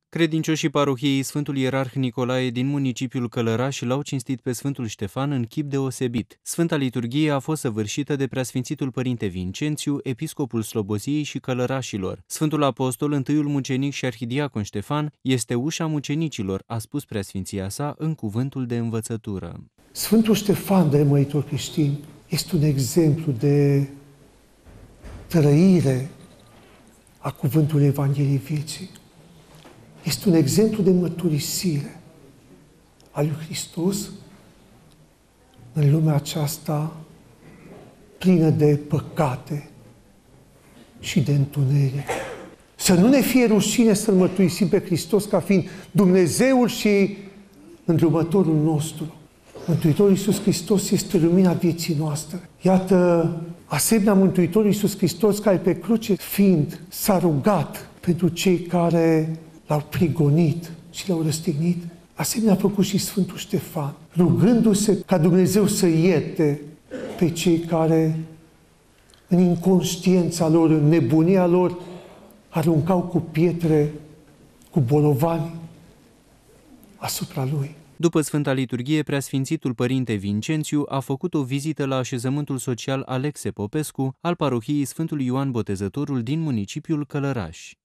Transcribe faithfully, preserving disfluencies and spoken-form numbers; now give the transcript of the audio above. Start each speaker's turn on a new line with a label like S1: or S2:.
S1: Credincioșii parohiei Sfântul Ierarh Nicolae din municipiul Călăraș l-au cinstit pe Sfântul Ștefan în chip deosebit. Sfânta liturghie a fost săvârșită de Preasfințitul Părinte Vincențiu, episcopul Sloboziei și Călărașilor. Sfântul Apostol, întâiul mucenic și arhidiacon Ștefan, este ușa mucenicilor, a spus Preasfinția sa în cuvântul de învățătură.
S2: Sfântul Ștefan, de măritor creștin, este un exemplu de trăire a cuvântului Evangheliei vieții. Este un exemplu de mărturisire a lui Hristos în lumea aceasta plină de păcate și de întuneric. Să nu ne fie rușine să-L mărturisim pe Hristos ca fiind Dumnezeul și îndrumătorul nostru. Mântuitorul Iisus Hristos este lumina vieții noastre. Iată, asemenea Mântuitorul Iisus Hristos, care pe cruce fiind s-a rugat pentru cei care l-au prigonit și l-au răstignit, asemenea a făcut și Sfântul Ștefan, rugându-se ca Dumnezeu să ierte pe cei care în inconștiența lor, în nebunia lor, aruncau cu pietre, cu bolovani asupra lui.
S1: După Sfânta Liturghie, Preasfințitul Părinte Vincențiu a făcut o vizită la așezământul social Alexe Popescu al parohiei Sfântul Ioan Botezătorul din municipiul Călăraș.